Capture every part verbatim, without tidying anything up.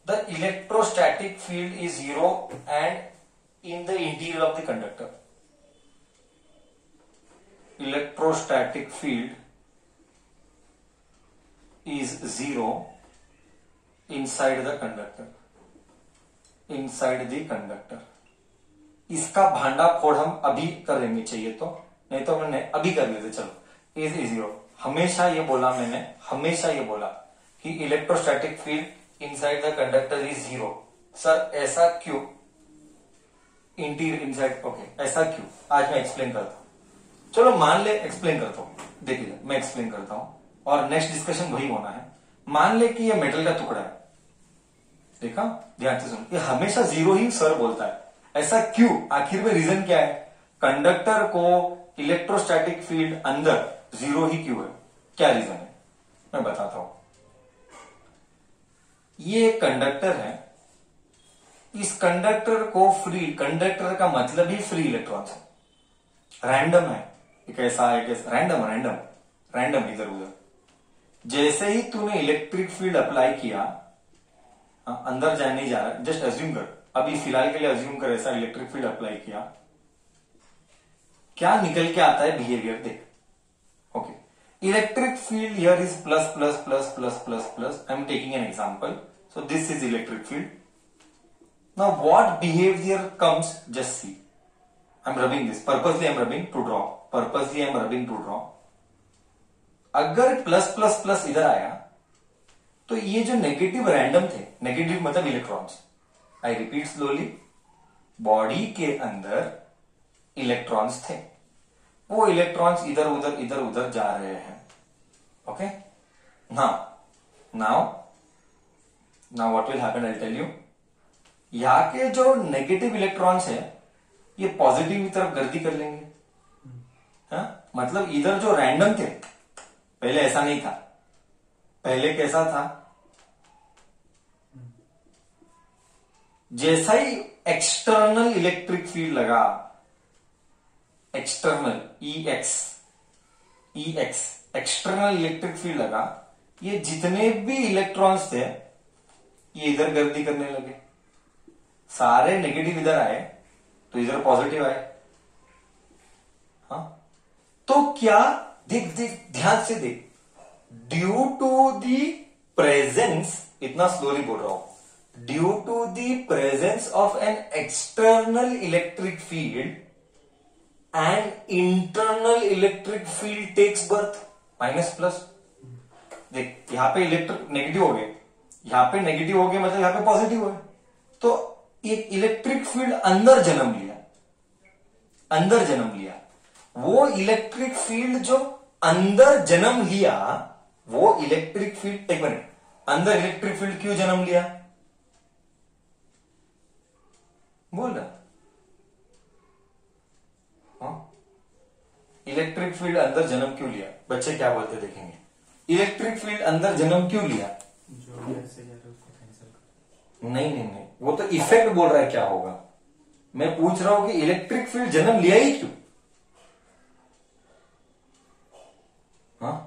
The electrostatic field is zero and in the interior of the conductor, electrostatic field is zero inside the conductor, inside the conductor. इसका भांडा फोड़ हम अभी कर देंगे चाहिए तो, नहीं तो मैंने अभी कर लेते। चलो इज जीरो, हमेशा ये बोला मैंने, हमेशा ये बोला कि electrostatic field inside the conductor is zero. Sir ऐसा क्यों? इंटीरियर इनसाइड, ओके ऐसा क्यों? आज मैं एक्सप्लेन करता हूं। चलो मान ले एक्सप्लेन करता हूं, देखिए मैं एक्सप्लेन करता हूं और नेक्स्ट डिस्कशन वही होना है। मान ले कि ये मेटल का टुकड़ा है, देखा ध्यान से सुन, ये हमेशा जीरो ही सर बोलता है, ऐसा क्यों? आखिर में रीजन क्या है? कंडक्टर को इलेक्ट्रोस्टैटिक फील्ड अंदर जीरो ही क्यों है? क्या रीजन है मैं बताता हूं। ये कंडक्टर है, इस कंडक्टर को फ्री, कंडक्टर का मतलब ही फ्री इलेक्ट्रॉन्स है, रैंडम है, एक ऐसा है कि रैंडम रैंडम रैंडम इधर उधर। जैसे ही तूने इलेक्ट्रिक फील्ड अप्लाई किया, हाँ, अंदर जाने नहीं जा रहा, जस्ट अज्यूम कर, अभी फिलहाल के लिए अज्यूम कर ऐसा इलेक्ट्रिक फील्ड अप्लाई किया, क्या निकल के आता है बिहेवियर देख। Okay, electric field here is plus plus plus plus plus plus, I am taking an example, so this is electric field. Now what behaviour comes, just see, I am rubbing this, purposely I am rubbing to draw, purposely I am rubbing to draw. अगर plus plus plus इधर आया तो ये जो negative random थे, negative मतलब electrons, I repeat slowly, body के अंदर इलेक्ट्रॉन्स थे, वो इलेक्ट्रॉन्स इधर उधर इधर उधर जा रहे हैं। Okay, now now now what will happen, I tell you. यहां के जो नेगेटिव इलेक्ट्रॉन्स है ये पॉजिटिव की तरफ गति कर लेंगे, हाँ? मतलब इधर जो रैंडम थे, पहले ऐसा नहीं था, पहले कैसा था, जैसा ही एक्सटर्नल इलेक्ट्रिक फील्ड लगा, external E X E X external electric field लगा, ये जितने भी इलेक्ट्रॉन्स थे ये इधर गति करने लगे, सारे नेगेटिव इधर आए तो इधर पॉजिटिव आए। हाँ, तो क्या देख देख ध्यान से देख, ड्यू टू दी प्रेजेंस, इतना स्लोली बोल रहा हूं, due to the presence of an external electric field and internal electric field takes birth, minus plus. देख यहां पे इलेक्ट्रिक नेगेटिव हो गए, यहां पे नेगेटिव हो गए मतलब यहां पे पॉजिटिव हो गए, तो एक इलेक्ट्रिक फील्ड अंदर जन्म लिया, अंदर जन्म लिया। वो इलेक्ट्रिक फील्ड जो अंदर जन्म लिया, वो इलेक्ट्रिक फील्ड, एक मिनट, अंदर इलेक्ट्रिक फील्ड क्यों जन्म लिया? बोल रहा, हाँ, इलेक्ट्रिक फील्ड अंदर जन्म क्यों लिया? बच्चे क्या बोलते देखेंगे, इलेक्ट्रिक फील्ड अंदर जन्म क्यों लिया? जो नहीं नहीं नहीं, वो तो इफेक्ट बोल रहा है क्या होगा, मैं पूछ रहा हूं कि इलेक्ट्रिक फील्ड जन्म लिया ही क्यों? हाँ,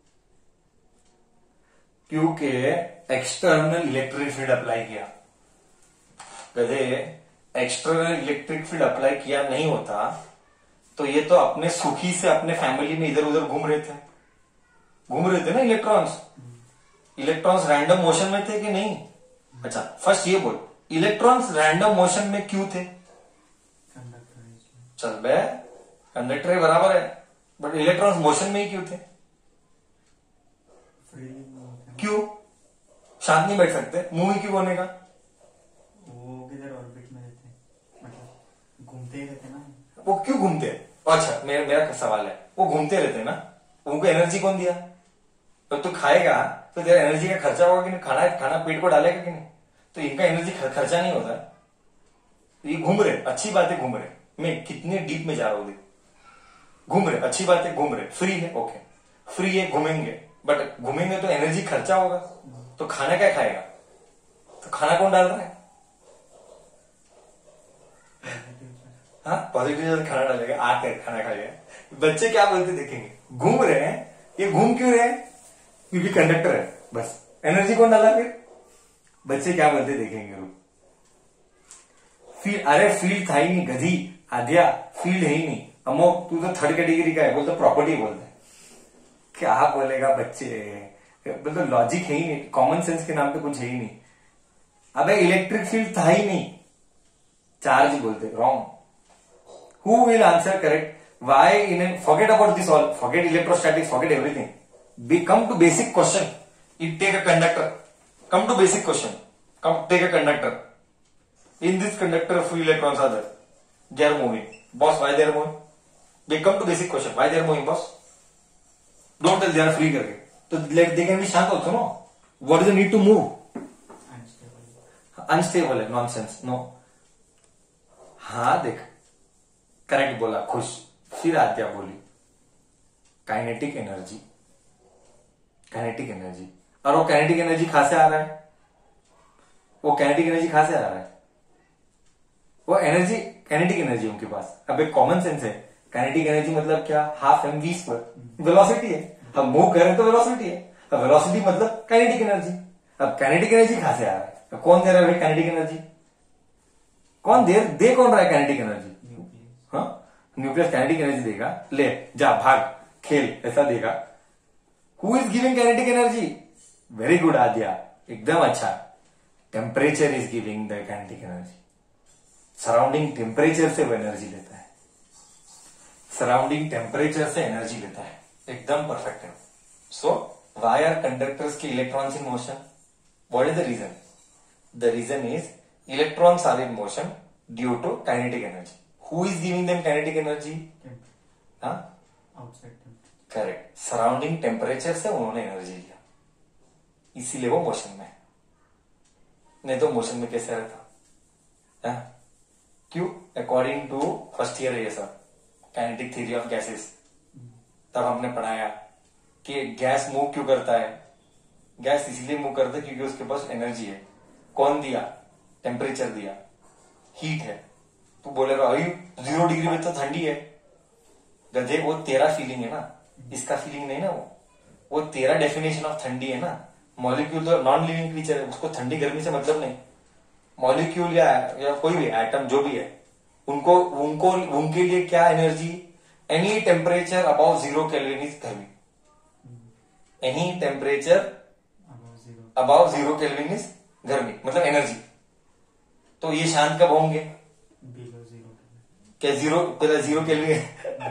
क्योंकि एक्सटर्नल इलेक्ट्रिक फील्ड अप्लाई किया। कदे एक्सटर्नल इलेक्ट्रिक फील्ड अप्लाई किया नहीं होता तो ये तो अपने सुखी से अपने फैमिली में इधर उधर घूम रहे थे, घूम रहे थे ना इलेक्ट्रॉन्स। इलेक्ट्रॉन्स रैंडम मोशन में थे कि नहीं? अच्छा फर्स्ट ये बोल, इलेक्ट्रॉन्स रैंडम मोशन में क्यों थे? चल बे, कंडक्टर बराबर है, बट इलेक्ट्रॉन्स मोशन में ही क्यों थे? क्यों? शांत नहीं बैठ सकते, मुंह ही क्यों बनेगा? वो किधर ऑर्बिट में रहते, मतलब घूमते ही रहते ना। वो क्यों घूमते? अच्छा मेरा मेरा सवाल है, वो घूमते रहते ना, उनको एनर्जी कौन दिया? तो तू खाएगा तो तेरा एनर्जी का खर्चा होगा कि नहीं? खाना खाना पेट को डालेगा कि नहीं? तो इनका एनर्जी खर्चा नहीं होता। ये घूम रहे, अच्छी बात है घूम रहे, मैं कितने डीप में जा रहा हूं, घूम रहे अच्छी बात है, घूम रहे फ्री है, ओके फ्री है घूमेंगे, बट घूमेंगे तो एनर्जी खर्चा होगा, तो खाना क्या खाएगा? तो खाना कौन डाल रहा है? हाँ पॉजिटिव खाना डालेगा, आकर खाना खाएगा। बच्चे क्या बोलते देखेंगे, घूम रहे हैं, ये घूम क्यों रहे हैं? क्योंकि कंडक्टर है, बस एनर्जी कौन डाला फिर? बच्चे क्या बोलते देखेंगे लोग। फील्ड, अरे फील्ड था ही नहीं गधी आद्या, फील्ड है ही नहीं। अमो तू तो थर्ड कैटेगरी का है, बोलते प्रॉपर्टी बोलते हैं। क्या बोलेगा बच्चे, बोलते लॉजिक है ही नहीं, कॉमन सेंस के नाम पे कुछ है ही नहीं। अबे इलेक्ट्रिक फील्ड था ही नहीं, चार्ज बोलते, wrong. Who will answer correct? Why in a, forget about this all, forget electrostatics, forget everything. We come to basic question. You take a conductor. Come to basic question. Come take a conductor. In this conductor, few electrons are there. They are moving. Boss, why they are moving? We come to basic question. Why they are moving, boss? Don't tell they are free करके. तो let they can be शांत also, no? What is the need to move? Unstable. Unstable है, nonsense. No. हाँ देख, correct बोला, खुश। फिर आद्या बोली काइनेटिक एनर्जी, काइनेटिक एनर्जी। और वो काइनेटिक एनर्जी कहां से आ रहा है? वो काइनेटिक एनर्जी कहां से आ रहा है? वो एनर्जी, काइनेटिक एनर्जी उनके पास। अब एक कॉमन सेंस है, काइनेटिक एनर्जी मतलब क्या? Half M V square, velocity है। हम मूव कर रहे हैं तो वेलोसिटी है, अब वेलोसिटी मतलब काइनेटिक एनर्जी। अब काइनेटिक एनर्जी कहां से आ रहा है? तो कौन दे रहा है काइनेटिक एनर्जी? कौन दे दे कौन रहा है काइनेटिक एनर्जी? हाँ, न्यूक्लियस काइनेटिक एनर्जी देगा, ले जा भाग खेल, ऐसा देगा। Who is giving kinetic energy? Very good Aadya, एकदम अच्छा। Temperature is giving the kinetic energy. Surrounding temperature से वो एनर्जी लेता है, सराउंडिंग टेम्परेचर से एनर्जी लेता है, एकदम परफेक्ट है। सो व्हाई आर कंडक्टर्स के electrons in motion? What is the reason? The reason is electrons are in motion due to kinetic energy. Who is giving them kinetic energy? हाँ, Outside temperature. Correct, surrounding temperature से उन्होंने energy लिया, इसीलिए वो motion में है। नहीं तो मोशन में कैसे रहता? हाँ? क्यों? अकॉर्डिंग टू फर्स्ट ईयर है ये सब, काइनेटिक थ्योरी ऑफ गैसेस। तब हमने पढ़ाया कि गैस मूव क्यों करता है। गैस इसलिए मूव करता है क्योंकि उसके पास एनर्जी है। कौन दिया? टेम्परेचर दिया, हीट है। तू बोलेगा अरे जीरो डिग्री में तो ठंडी है, गधे, वो तेरा फीलिंग है ना, इसका फीलिंग नहीं ना। वो वो तेरा डेफिनेशन ऑफ ठंडी है ना। मॉलिक्यूल तो नॉन लिविंग क्रीचर है, उसको ठंडी गर्मी से मतलब नहीं। मॉलिक्यूल या, या कोई भी एटम जो भी है, उनको उनको उनके लिए क्या energy? Any temperature above zero Kelvin is गर्मी। Any temperature Above zero. Above zero Kelvin is गर्मी, मतलब एनर्जी। तो ये शांत कब होंगे? Below zero. क्या जीरो पहले जीरो के लिए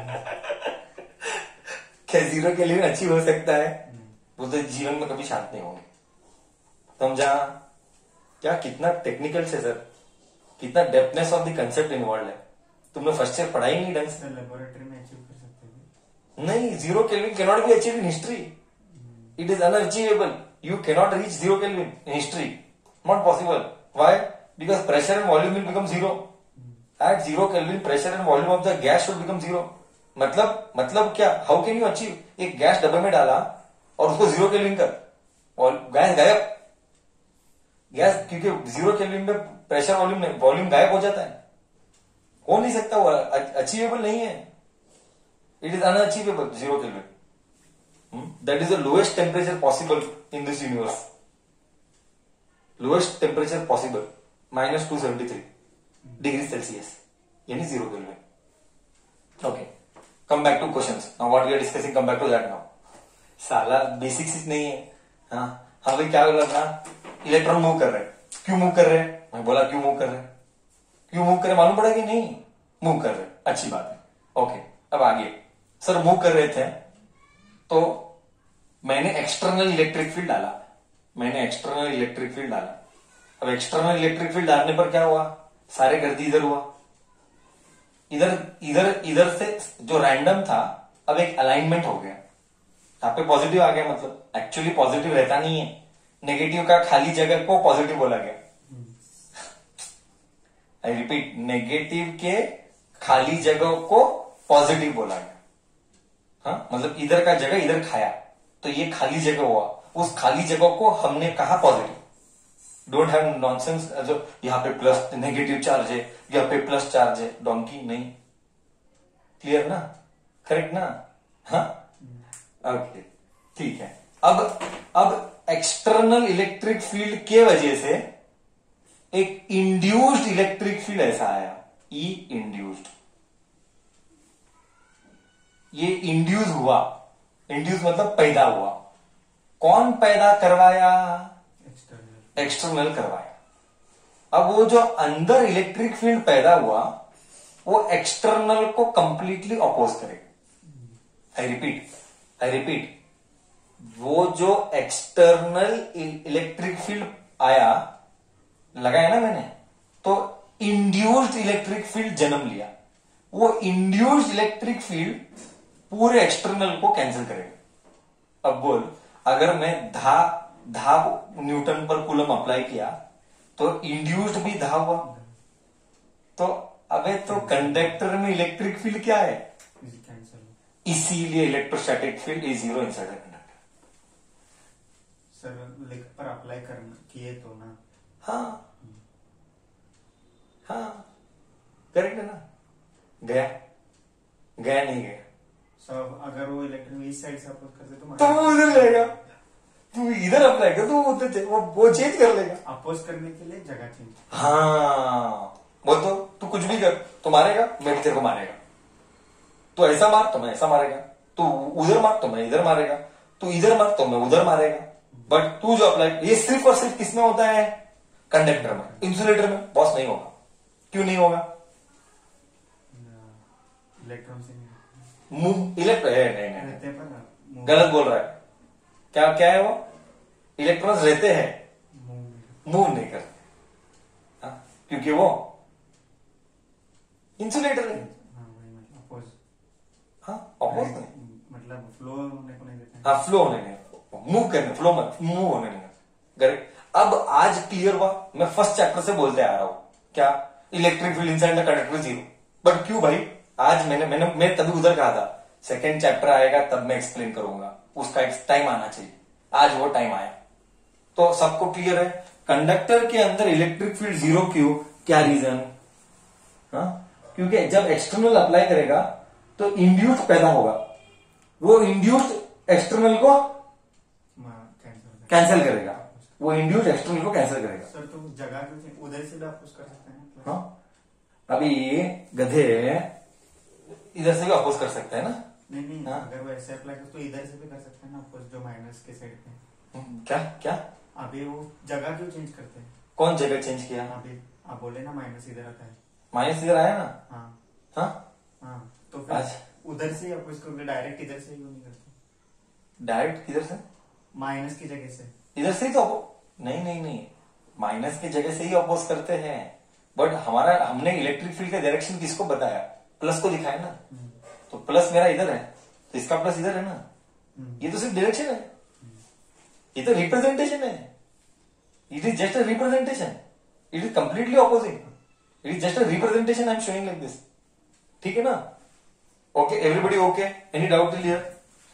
क्या जीरो के लिए अच्छी हो सकता है? वो तो जीवन में कभी शांत नहीं होंगे। समझा क्या? कितना टेक्निकल से सर, कितना depthness of the concept involve है। तुमने फर्स्ट ईयर पढ़ाई नहीं ढंग से। लेबोरेटरी में अचीव कर सकते हैं। नहीं, zero Kelvin can not be achieve in history, it is unachievable. You cannot reach zero Kelvin in history, not possible. Why? Because pressure and volume will become zero. At zero Kelvin, pressure and volume of the gas should become zero. मतलब मतलब क्या? How can you achieve? एक gas डब्बे में डाला और उसको zero kelvin कर, और गैस गायब। गैस क्योंकि जीरो केल्विन में प्रेशर वॉल्यूम नहीं, वॉल्यूम गायब हो जाता है। हो नहीं सकता, वो अचीवेबल नहीं है। It is unachievable zero Kelvin. That is the lowest temperature possible in this universe. Lowest temperature possible minus two seventy three degree Celsius, यानी zero Kelvin. Okay, come back to questions. Now what we are discussing, come back to that now. साला basics नहीं है। हाँ हाँ भाई, क्या बोला था? इलेक्ट्रॉन मूव कर रहे हैं। क्यों मूव कर रहे हैं? मैं बोला क्यों मूव कर रहे हैं, क्यों मूव कर रहे, मालूम पड़ा कि नहीं? मूव कर रहे हैं, अच्छी बात है। ओके, अब आगे। सर मूव कर रहे थे तो मैंने एक्सटर्नल इलेक्ट्रिक फील्ड डाला, मैंने एक्सटर्नल इलेक्ट्रिक फील्ड डाला। अब एक्सटर्नल इलेक्ट्रिक फील्ड डालने पर क्या हुआ? सारे गर्दी इधर हुआ, इधर इधर इधर से जो रैंडम था, अब एक अलाइनमेंट हो गया। यहाँ पे पॉजिटिव आ गया, मतलब एक्चुअली पॉजिटिव रहता नहीं है। नेगेटिव का खाली जगह को पॉजिटिव बोला गया। आई रिपीट, नेगेटिव के खाली जगह को पॉजिटिव बोला गया। हाँ, मतलब इधर का जगह इधर खाया तो ये खाली जगह हुआ, उस खाली जगह को हमने कहा पॉजिटिव। डोंट हैव नॉनसेंस, जो यहाँ पे प्लस नेगेटिव चार्ज है, यहाँ पे प्लस चार्ज है, डोंकी नहीं। क्लियर ना? करेक्ट ना? हाँ, ओके, ठीक है। अब अब एक्सटर्नल इलेक्ट्रिक फील्ड के वजह से एक इंड्यूस्ड इलेक्ट्रिक फील्ड ऐसा आया, ई इंड्यूस्ड। ये इंड्यूस हुआ, इंड्यूस मतलब पैदा हुआ। कौन पैदा करवाया? एक्सटर्नल एक्सटर्नल करवाया। अब वो जो अंदर इलेक्ट्रिक फील्ड पैदा हुआ वो एक्सटर्नल को कंप्लीटली अपोज करेगा। आई रिपीट, आई रिपीट, वो जो एक्सटर्नल इलेक्ट्रिक फील्ड आया, लगाया ना मैंने, तो इंड्यूस्ड इलेक्ट्रिक फील्ड जन्म लिया। वो इंड्यूस्ड इलेक्ट्रिक फील्ड पूरे एक्सटर्नल को कैंसिल करेगा। अब बोल, अगर मैं धा धा न्यूटन पर कूलम अप्लाई किया तो इंड्यूस्ड भी धा हुआ, तो अबे तो कंडक्टर में इलेक्ट्रिक फील्ड क्या है? कैंसिल। इसीलिए electrostatic field is zero inside the conductor. Sir लिख पर अप्लाई करना किए तो ना। हाँ हाँ, करेक्ट है ना? गया गया नहीं गया? सब अगर वो इलेक्ट्रिक इस साइड से अपोज करते तो तो वो उधर जाएगा। तू इधर अप्लाई कर, तो उधर वो वो चेंज कर लेगा। अपोज करने के लिए जगह चेंज। हाँ, वो तो तू कुछ भी कर, तू मारेगा मैं भी तेरे को मारेगा। तू ऐसा मार तो मैं ऐसा मारेगा, तू उधर मार तो मैं इधर मारेगा, तू इधर मार तो मैं उधर मारेगा। बट तू जो अप्लाई, ये सिर्फ और सिर्फ किसमें होता है? कंडक्टर में। इंसुलेटर में बॉस नहीं होगा। क्यों नहीं होगा? इलेक्ट्रॉन से मूव इलेक्ट्रॉन नहीं नहीं रहते पर गलत बोल रहा है। क्या क्या है वो? इलेक्ट्रॉन्स रहते हैं, मूव नहीं करते। हाँ, क्योंकि वो इंसुलेटर है। अपोज। हाँ, अपोज नहीं, मतलब फ्लो होने को नहीं देते। हाँ, फ्लो होने नहीं, मूव करने, फ्लो मत, मूव होने नहीं। करेक्ट। अब आज क्लियर हुआ। मैं फर्स्ट चैप्टर से बोलते आ रहा हूं क्या? Electric field inside the conductor zero. But क्यों भाई? आज मैंने मैंने मैं तभी उधर कहा था सेकंड चैप्टर आएगा तब मैं एक्सप्लेन करूंगा, उसका एक टाइम आना चाहिए। आज वो टाइम आया। तो सबको क्लियर है कंडक्टर के अंदर इलेक्ट्रिक फील्ड जीरो क्यों? क्या रीजन? हाँ, क्योंकि जब एक्सटर्नल अप्लाई करेगा तो इंड्यूस्ड पैदा होगा, वो इंड्यूस्ड एक्सटर्नल को कैंसिल करेगा, वो इंड्यूस्ड एक्सटर्नल को कैंसिल करेगा। सर तो जगह क्यों उधर से भी अपोज कर सकते हैं? हाँ, अभी गधे इधर से भी अपोज कर सकते हैं ना? नहीं नहीं, हाँ? अगर वो ऐसे अप्लाई कर तो इधर से भी कर सकते हैं ना अपोज, जो माइनस के साइड पे। क्या क्या? अभी वो जगह क्यों चेंज करते हैं? कौन जगह चेंज किया? अभी आप बोले ना माइनस इधर आता है। माइनस इधर आया ना? हाँ हाँ, हाँ, तो फिर अच्छा। उधर से अपोज करोगे, डायरेक्ट इधर से क्यों नहीं करते? डायरेक्ट किधर से? माइनस की जगह से। इधर से ही तो अपो- नहीं नहीं नहीं, माइनस की जगह से ही अपोज करते हैं। बट हमारा हमने इलेक्ट्रिक फील्ड का डायरेक्शन किसको बताया? प्लस को दिखाया ना। तो प्लस मेरा इधर है तो इसका प्लस इधर है ना। ये तो सिर्फ डायरेक्शन है, ये तो रिप्रेजेंटेशन है। It is just a representation, it is completely opposite. It is just a representation I am showing like this. ठीक है ना? Okay, everybody okay? Any doubt clear?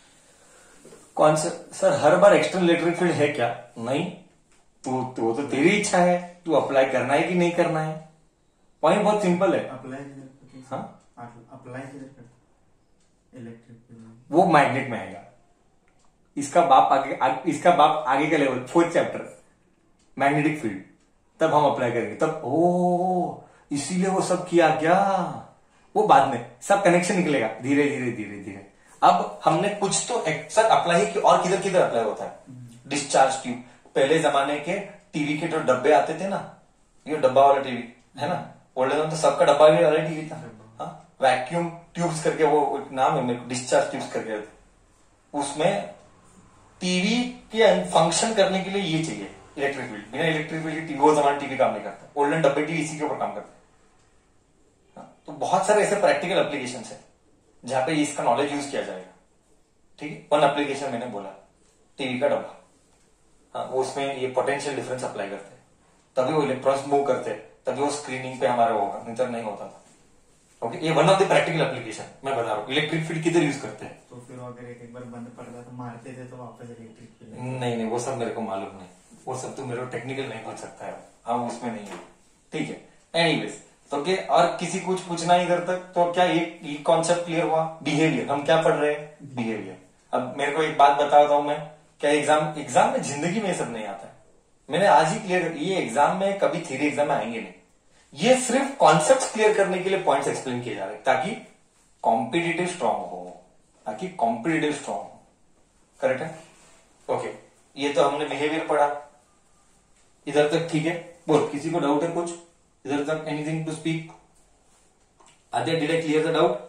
कौन सा सर हर बार एक्सटर्नल इलेक्ट्रिक फील्ड है क्या? नहीं, तू तो, तो तेरी इच्छा है, तू अप्लाई करना है कि नहीं करना है। पॉइंट बहुत सिंपल है। अप्लाई किधर करते? हाँ, अप्लाई किधर करते? Electric field. वो मैग्नेट में आएगा। इसका बाप आगे, आगे इसका बाप आगे का level fourth chapter magnetic field, तब हम अप्लाई करेंगे। तब ओ इसीलिए वो सब किया क्या? वो बाद में सब कनेक्शन निकलेगा धीरे धीरे धीरे धीरे। अब हमने कुछ तो सर अप्लाई किया, और किधर किधर अप्लाई होता है? Discharge tube. पहले जमाने के टीवी के जो डब्बे आते थे ना, ये डब्बा वाला टीवी है ना, ओल्डर तो सबका डब्बा भी वाला टीवी था। हाँ, वैक्यूम ट्यूब्स करके वो एक नाम है मेरे को, डिस्चार्ज ट्यूब्स करके, उसमें टीवी के फंक्शन करने के लिए ये चाहिए इलेक्ट्रिक फील्ड। बिना इलेक्ट्रिक फील्ड टीवी वो जमाना टीवी काम नहीं करता। ओल्डन डब्बे टीवी इसी के ऊपर काम करते हैं। तो बहुत सारे ऐसे प्रैक्टिकल एप्लीकेशन है जहां पे इसका नॉलेज यूज किया जाएगा। ठीक है, वन एप्लीकेशन मैंने बोला टीवी का डब्बा। हाँ, वो उसमें ये पोटेंशियल डिफरेंस अप्लाई करते हैं, तभी वो इलेक्ट्रॉन्स मूव करते हैं, तभी वो स्क्रीनिंग पे हमारा होगा, नहीं तो नहीं होता था। ओके, ये one of the practical application मैं बता रहा हूँ। इलेक्ट्रिक फील्ड किधर यूज करते हैं? तो फिर अगर एक एक बार बंद पड़ रहा तो मारते थे तो वापस इलेक्ट्रिक फील्ड। नहीं नहीं, वो सब मेरे को मालूम नहीं, वो सब तो मेरे को टेक्निकल नहीं पूछ सकता है, हम उसमें नहीं है। ठीक है, एनीवेज, तो क्या और किसी कुछ पूछना इधर तक? तो क्या ये कॉन्सेप्ट क्लियर हुआ? बिहेवियर, हम क्या पढ़ रहे हैं? बिहेवियर। अब मेरे को एक बात बताता हूं मैं क्या एग्जाम एग्जाम में जिंदगी में ये सब नहीं आता है। मैंने आज ही क्लियर कर, ये एग्जाम में कभी थ्योरी एग्जाम में आएंगे नहीं। ये सिर्फ कॉन्सेप्ट क्लियर करने के लिए पॉइंट्स एक्सप्लेन किए जा रहे हैं ताकि कॉम्पिटिटिव स्ट्रांग हो, ताकि कॉम्पिटिटिव स्ट्रांग हो। करेक्ट है? ओके, ये तो हमने बिहेवियर पढ़ा, इधर तक ठीक है। बोल, किसी को डाउट है कुछ इधर तक? Anything to speak? Aditya, did I clear the doubt?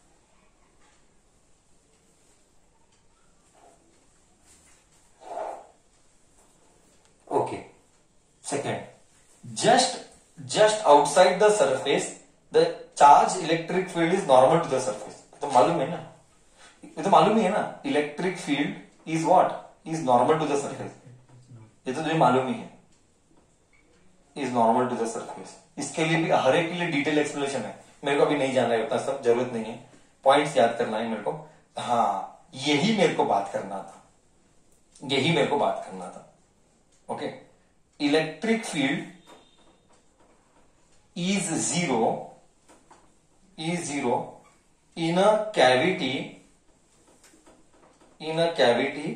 Okay, second, just just outside the surface the charge electric field is normal to the surface. तो मालूम है ना, ये तो मालूम ही है ना, electric field is what, is normal to the surface. ये तो तुझे मालूम ही है, is normal to the surface. इसके लिए भी हर एक के लिए डिटेल एक्सप्लेनेशन है, मेरे को अभी नहीं जाना है उतना सब, जरूरत नहीं है, पॉइंट्स याद करना है मेरे को। हाँ, यही मेरे को बात करना था, यही मेरे को बात करना था। Okay, electric field is zero is zero in a cavity in a cavity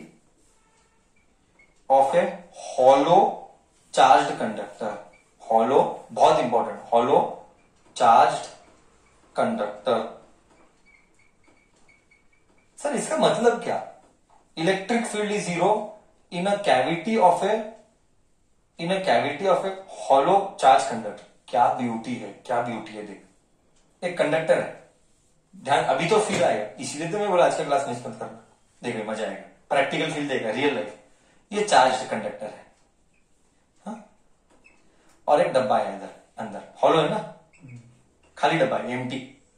of a hollow charged conductor। hollow बहुत important, hollow charged conductor। Sir इसका मतलब क्या? Electric field is zero in a cavity of a in a cavity of a hollow charged conductor। क्या beauty है, क्या beauty है। देख, एक कंडक्टर है, ध्यान, अभी तो फील आएगा, इसीलिए तो मैं बोला आज का क्लास मिस मत करना, देखो मजा आएगा, प्रैक्टिकल फील देगा, रियल लाइफ। ये चार्ज कंडक्टर है, हा? और एक डब्बा है इधर अंदर, हॉलो है ना, खाली डब्बा है, एम्प्टी,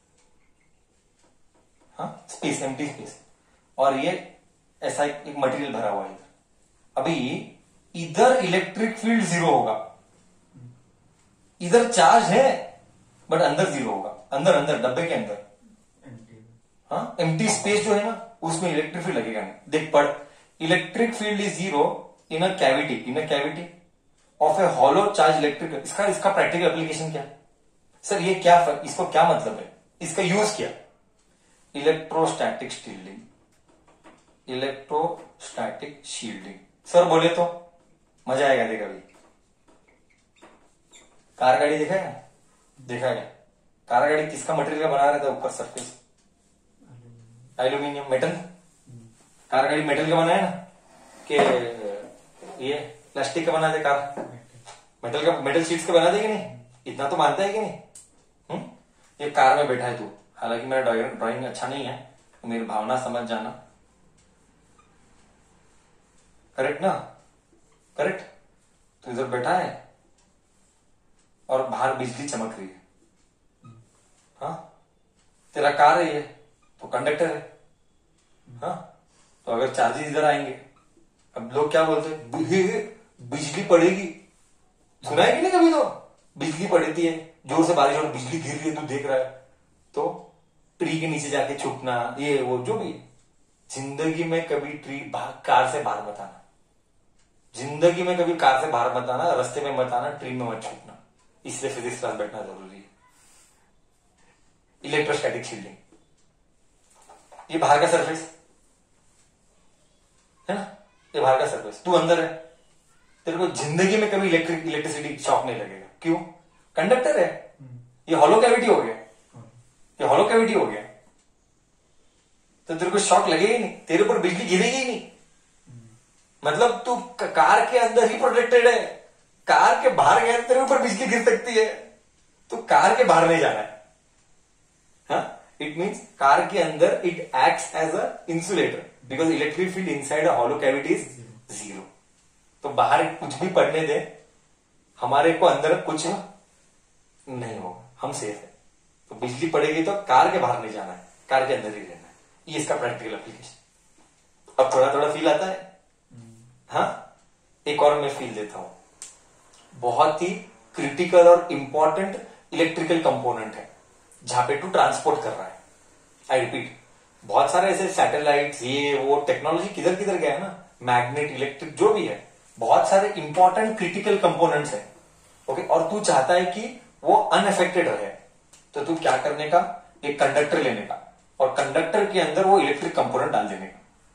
हाँ, स्पेस, एम्प्टी स्पेस, और ये ऐसा एक मटेरियल भरा हुआ है इधर। अभी इधर इलेक्ट्रिक फील्ड जीरो होगा, इधर चार्ज है बट अंदर जीरो होगा, अंदर अंदर डब्बे के अंदर, हाँ, एम्प्टी स्पेस जो है ना उसमें इलेक्ट्रिक फील्ड लगेगा नहीं। देख पढ़, electric field is zero in a cavity in a cavity of a hollow charge electric. इसका इसका प्रैक्टिकल एप्लीकेशन क्या सर? ये क्या, इसको क्या मतलब है, इसका यूज क्या? Electrostatic shielding, electrostatic shielding. Sir बोले तो मजा आएगा। देख, अभी कार गाड़ी देखा है, देखा है? कार गाड़ी किसका मटेरियल का बना रहा था ऊपर सरफेस? Aluminium, metal. कार गाड़ी मेटल का बना है ना, कि ये प्लास्टिक का बना दे कार? मेटल का, मेटल शीट्स का बना दे कि नहीं? इतना तो मानता है कि नहीं? हम्म, ये कार में बैठा है तू, हालांकि मेरा ड्राइंग अच्छा नहीं है, तो मेरी भावना समझ जाना। करेक्ट ना? करेक्ट। तो इधर बैठा है और बाहर बिजली चमक रही है, हाँ, तेरा कार है ये, तो कंडक्टर है, हाँ, तो अगर चार्जेस इधर आएंगे, अब लोग क्या बोलते हैं, बिजली पड़ेगी, सुना है कि नहीं कभी? तो बिजली पड़ती है, जोर से बारिश और बिजली गिर रही है, तू देख रहा है, तो ट्री के नीचे जाके छुपना, ये वो जो भी। जिंदगी में कभी ट्री कार से बाहर मत आना, जिंदगी में कभी कार से बाहर मत आना, रास्ते में मत आना, ट्री में मत छुपना, इसलिए फिजिक्स क्लास बैठना जरूरी है। इलेक्ट्रोस्टैटिक शील्डिंग, ये बाहर का सरफेस है ना, ये बाहर का सरफेस, तू अंदर है, तेरे को जिंदगी में कभी इलेक्ट्रिक इलेक्ट्रिसिटी शॉक नहीं लगेगा। क्यों? कंडक्टर है, ये हॉलो कैविटी हो गया, ये हॉलो कैविटी हो गया, तो तेरे को शॉक लगेगा ही नहीं, तेरे ऊपर बिजली गिरेगी ही नहीं। मतलब तू कार के अंदर ही प्रोटेक्टेड है, कार के बाहर गया तेरे ऊपर बिजली गिर सकती है, तो कार के बाहर नहीं जाना है। इट मीन्स कार के अंदर it acts as a insulator, because electric field inside a hollow cavity is zero. तो बाहर कुछ भी पड़ने दे, हमारे को अंदर कुछ नहीं होगा, हम सेफ है। तो बिजली पड़ेगी तो कार के बाहर नहीं जाना है, कार के अंदर ही रहना है। ये इसका प्रैक्टिकल एप्लीकेशन। अब थोड़ा थोड़ा फील आता है, हाँ, एक और मैं फील देता हूं, बहुत ही क्रिटिकल और इंपॉर्टेंट इलेक्ट्रिकल कंपोनेंट है जहां पे टू ट्रांसपोर्ट कर रहा है। आई रिपीट, बहुत सारे ऐसे सैटेलाइट्स, ये वो टेक्नोलॉजी किधर किधर गया है ना, मैग्नेट, इलेक्ट्रिक, जो भी है, बहुत सारे इंपॉर्टेंट क्रिटिकल कंपोनेंट्स है। ओके, और तू चाहता है कि वो अनअफेक्टेड रहे, तो तू क्या करने का, एक कंडक्टर लेने का और कंडक्टर के अंदर वो इलेक्ट्रिक कंपोनेंट डाल देने का।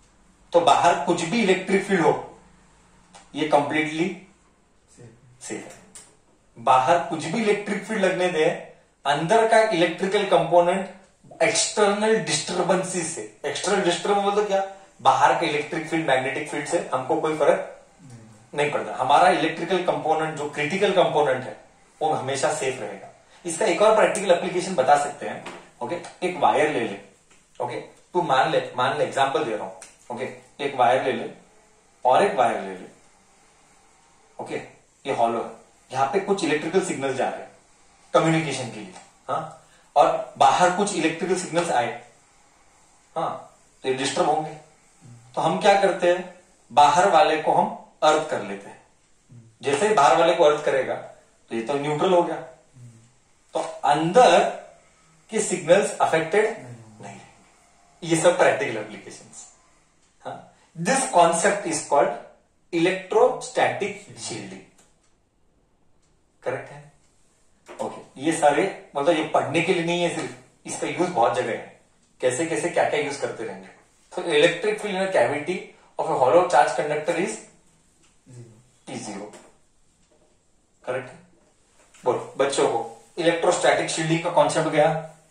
तो बाहर कुछ भी इलेक्ट्रिक फील्ड हो ये कंप्लीटली सेफ है। बाहर कुछ भी इलेक्ट्रिक फील्ड लगने दे, अंदर का इलेक्ट्रिकल कंपोनेंट एक्सटर्नल डिस्टर्बेंसेस से, एक्सटर्नल डिस्टर्बेंस बोल तो क्या, बाहर के इलेक्ट्रिक फील्ड मैग्नेटिक फील्ड से हमको कोई फर्क नहीं पड़ता। हमारा इलेक्ट्रिकल कंपोनेंट जो क्रिटिकल कंपोनेंट है वो हमेशा सेफ रहेगा। इसका एक और प्रैक्टिकल एप्लीकेशन बता सकते हैं। ओके, एक वायर ले ले। ओके, तू मान ले, मान ले एग्जांपल दे रहा हूं। ओके, एक वायर ले ले और एक वायर ले ले। ओके, ये हॉलो है, यहां पे कुछ इलेक्ट्रिकल सिग्नल जा रहे हैं कम्युनिकेशन के लिए। हाँ, और बाहर कुछ इलेक्ट्रिकल सिग्नल्स आए, हाँ, तो ये डिस्टर्ब होंगे। तो हम क्या करते हैं, बाहर वाले को हम अर्थ कर लेते हैं। जैसे ही बाहर वाले को अर्थ करेगा तो ये तो न्यूट्रल हो गया, तो अंदर के सिग्नल्स अफेक्टेड नहीं। ये सब प्रैक्टिकल एप्लीकेशंस। हाँ, this concept is called electrostatic shielding. Correct है? ओके, ये सारे मतलब ये पढ़ने के लिए नहीं है सिर्फ, इसका यूज बहुत जगह है। कैसे कैसे क्या क्या यूज करते रहेंगे। तो electric field in cavity of a hollow charge conductor is T zero. Correct है? बोल बच्चों को, इलेक्ट्रोस्टैटिक शील्डिंग का कॉन्सेप्ट गया?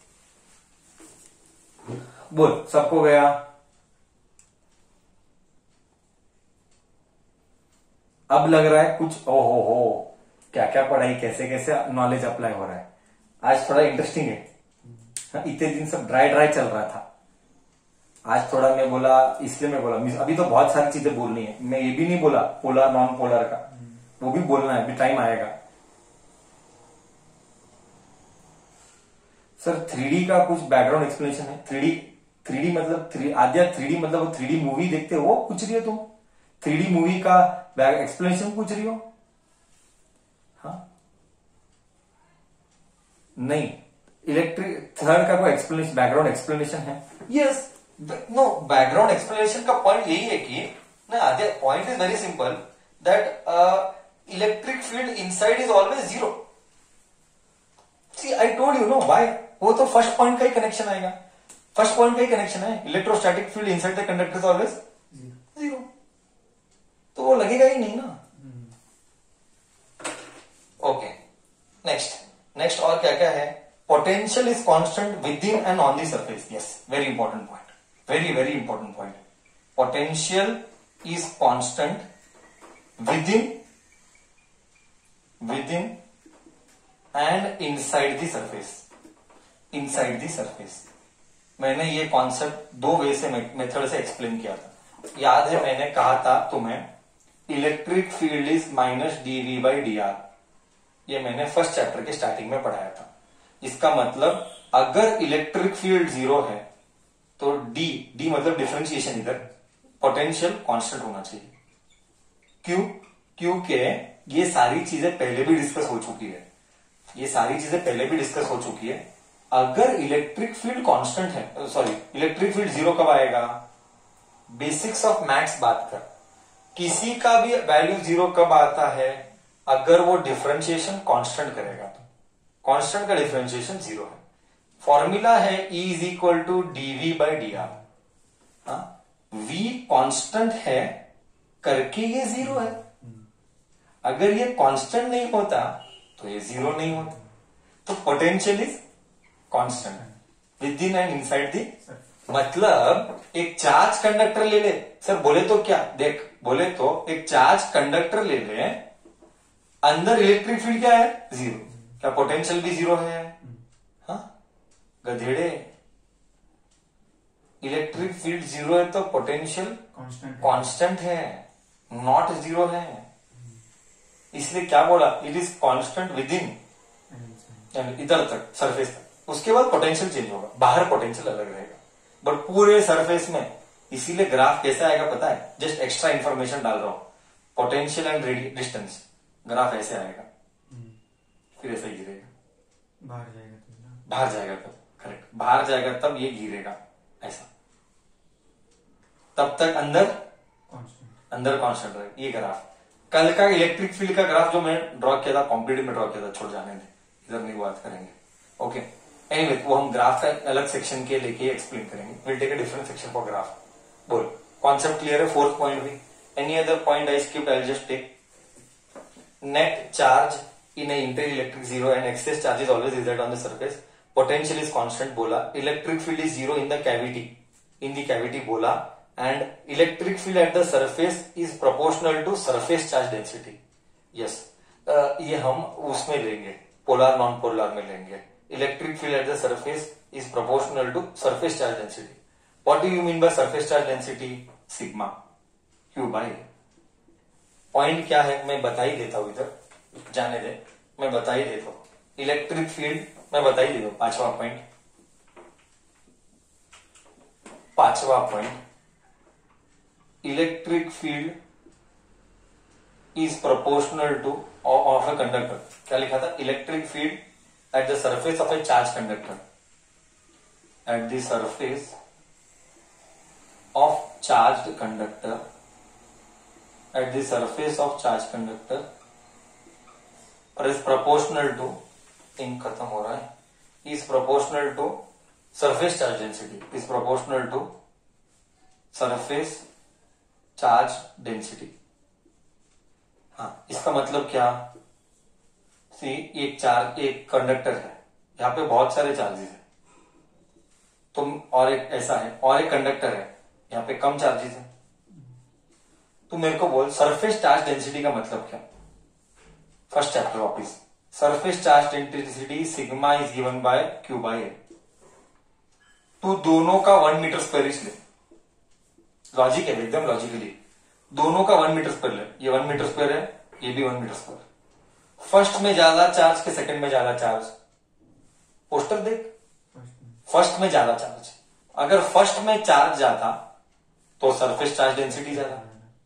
बोल, सबको गया? अब लग रहा है कुछ, ओ हो हो क्या क्या पढ़ाई, कैसे कैसे नॉलेज अप्लाई हो रहा है। आज थोड़ा इंटरेस्टिंग है। इतने दिन सब ड्राई ड्राई चल रहा था, आज थोड़ा मैं बोला, इसलिए मैं बोला। अभी तो बहुत सारी चीजें बोलनी है। मैं ये भी नहीं बोला पोलर नॉन पोलर का, वो भी बोलना है, अभी टाइम आएगा। सर थ्री डी का कुछ बैकग्राउंड एक्सप्लेनेशन है? थ्री डी थ्री डी मतलब थ्री आद्या थ्री डी मतलब थ्री डी मूवी देखते हो वो पूछ रही हो तुम? थ्री डी मूवी का एक्सप्लेनेशन पूछ रही हो? हाँ, नहीं, इलेक्ट्रिक थर्ड का कोई एक्सप्लेनेशन, बैकग्राउंड एक्सप्लेनेशन है? यस, नो, बैकग्राउंड एक्सप्लेनेशन का पॉइंट यही है कि ना Aadya, point is very simple that electric field inside is always zero. See I told you know why. वो तो फर्स्ट पॉइंट का ही कनेक्शन आएगा, फर्स्ट पॉइंट का ही कनेक्शन है। Electrostatic field inside the conductor is always zero, तो वो लगेगा ही नहीं ना। ओके, नेक्स्ट नेक्स्ट और क्या क्या है? Potential is constant within and on the surface. Yes, very important point, very very important point. Potential is constant within within and inside the surface, inside the surface. मैंने ये concept दो वे से method से explain किया था। याद है मैंने कहा था तुम्हें, electric field is minus DV by D R. ये मैंने फर्स्ट चैप्टर के स्टार्टिंग में पढ़ाया था। इसका मतलब अगर इलेक्ट्रिक फील्ड जीरो है तो डी डी मतलब डिफरेंशिएशन, इधर पोटेंशियल कांस्टेंट होना चाहिए। क्यों? क्योंकि ये सारी चीजें पहले भी डिस्कस हो चुकी है, ये सारी चीजें पहले भी डिस्कस हो चुकी है। अगर इलेक्ट्रिक फील्ड कांस्टेंट है, सॉरी इलेक्ट्रिक फील्ड जीरो कब आएगा? बेसिक्स ऑफ मैथ्स बात कर, किसी का भी वैल्यू जीरो कब आता है? अगर वो डिफरेंशिएशन कांस्टेंट करेगा तो। कांस्टेंट का डिफरेंशिएशन जीरो है। फॉर्मूला है E is equal to DV by D R. V constant है करके ये जीरो है। अगर ये कांस्टेंट नहीं होता तो ये जीरो नहीं होता। तो potential is constant within and inside the. मतलब एक चार्ज कंडक्टर ले ले, सर बोले तो क्या, देख बोले तो एक चार्ज कंडक्टर ले ले, अंदर इलेक्ट्रिक फील्ड क्या है? जीरो। क्या पोटेंशियल भी जीरो है? हाँ गधेड़े, इलेक्ट्रिक फील्ड जीरो है तो पोटेंशियल कांस्टेंट है, नॉट जीरो है। इसलिए क्या बोला? It is constant within, इधर तक सरफेस तक। उसके बाद पोटेंशियल चेंज होगा, बाहर पोटेंशियल अलग रहेगा, बट पूरे सरफेस में। इसीलिए ग्राफ कैसा आएगा पता है? जस्ट एक्स्ट्रा इंफॉर्मेशन डाल रहा हूं। पोटेंशियल एंड डिस्टेंस, ग्राफ ऐसे आएगा, फिर ऐसे गिरेगा, बाहर जाएगा तो बाहर जाएगा तब, करेक्ट, बाहर जाएगा तब ये गिरेगा ऐसा। तब तक अंदर कांस्टेंट, अंदर कांस्टेंट रहेगा। ये ग्राफ कल का इलेक्ट्रिक फील्ड का ग्राफ जो मैं ड्रॉ किया था, कॉम्पिटिटिव में ड्रॉ किया था, छोड़ जाने दे, इधर नहीं बात करेंगे। ओके, एनीवे वो हम ग्राफ का अलग सेक्शन के लेके एक्सप्लेन करेंगे। Will take a different section for graph. बोल कॉन्सेप्ट क्लियर है? फोर्थ पॉइंट भी, any other point I skip, I just take. Net charge in a inter electric zero and excess charge is always result on the surface. Potential is constant बोला. Electric field is zero in the cavity, in the cavity बोला. And electric field at the surface is proportional to surface charge density. Yes, ये हम उसमें लेंगे, polar non polar में लेंगे. Electric field at the surface is proportional to surface charge density. What do you mean by surface charge density? Sigma Q by. Point क्या है मैं बता ही देता हूं, इधर जाने दे, मैं बता ही देता हूं. इलेक्ट्रिक फील्ड मैं बता ही देता हूं. पांचवा पॉइंट, पांचवा point, electric field is proportional to of a conductor. क्या लिखा था? Electric field at the surface of a charge conductor, at the surface of charged conductor, at the surface of charged conductor और is proportional to, ink खत्म हो रहा है, is proportional to surface charge density, is proportional to surface charge density. हाँ, इसका मतलब क्या? सी एक चार्ज, एक कंडक्टर है, यहाँ पे बहुत सारे चार्जेस है, तुम और एक ऐसा है, और एक कंडक्टर है, यहाँ पे कम चार्जेस है. तो मेरे को बोल सरफेस चार्ज डेंसिटी का मतलब क्या? फर्स्ट चैप्टर वापिस. Surface charge density sigma is given by Q by A. तू दोनों का वन मीटर स्क्वायर ले. लॉजिक है, एकदम लॉजिकली. दोनों का वन मीटर स्क्वायर ले. ये वन मीटर स्क्वायर है, ये भी वन मीटर स्क्वायर. फर्स्ट में ज्यादा चार्ज के सेकंड में ज्यादा चार्ज. पोस्टर देख, फर्स्ट में ज्यादा चार्ज. अगर फर्स्ट में चार्ज ज्यादा तो सरफेस चार्ज डेंसिटी ज्यादा.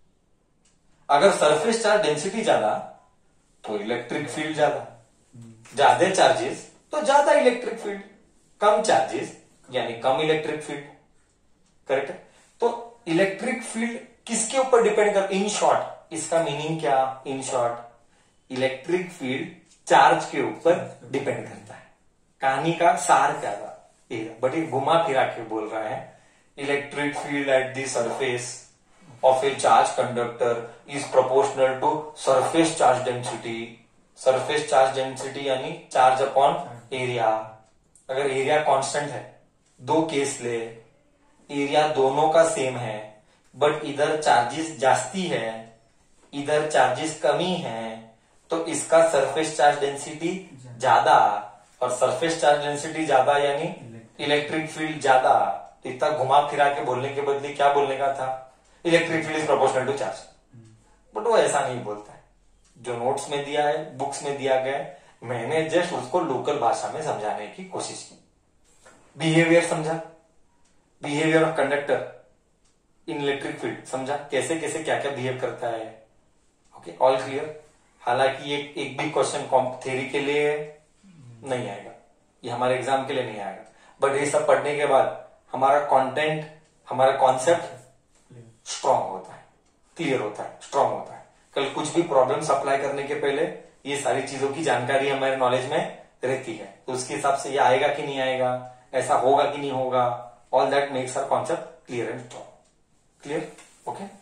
अगर सरफेस चार्ज डेंसिटी ज्यादा तो इलेक्ट्रिक फील्ड ज्यादा. ज्यादा चार्जेस तो ज्यादा इलेक्ट्रिक फील्ड, कम चार्जेस यानी कम इलेक्ट्रिक फील्ड. करेक्ट? तो इलेक्ट्रिक फील्ड किसके ऊपर डिपेंड कर? इन शॉर्ट इसका मीनिंग क्या? In short electric field charge के ऊपर डिपेंड करता है. कहानी का सार क्या था? बट ये घुमा फिरा के बोल रहा है. Electric field at the surface of a charge conductor is proportional to surface charge density. Surface charge density यानी चार्ज अपॉन एरिया. अगर एरिया कांस्टेंट है, दो केस ले, एरिया दोनों का सेम है, बट इधर चार्जेस जास्ती है, इधर चार्जेस कमी है, तो इसका सरफेस चार्ज डेंसिटी ज्यादा. और सरफेस चार्ज डेंसिटी ज्यादा यानी इलेक्ट्रिक फील्ड ज्यादा. तो इतना घुमा फिरा के बोलने के बदले क्या बोलने का था? Electric field is proportional to charge. But वो ऐसा नहीं बोलता है. जो नोट्स में दिया है, बुक्स में दिया गया है, मैंने जस्ट उसको लोकल भाषा में समझाने की कोशिश की. बिहेवियर समझा, behaviour of conductor in electric field समझा, कैसे कैसे क्या क्या बिहेव करता है. Okay, all clear? हालांकि एक एक भी क्वेश्चन थ्योरी के लिए नहीं आएगा, ये हमारे एग्जाम के लिए नहीं आएगा, बट ये सब पढ़ने के बाद हमारा कंटेंट, हमारा कॉन्सेप्ट स्ट्रांग होता है, क्लियर होता है, स्ट्रांग होता है. कल कुछ भी प्रॉब्लम्स अप्लाई करने के पहले ये सारी चीजों की जानकारी हमारे नॉलेज में रहती है, तो उसके हिसाब से ये आएगा कि नहीं आएगा, ऐसा होगा कि नहीं होगा, all that makes our concept clear and strong. Clear? Okay.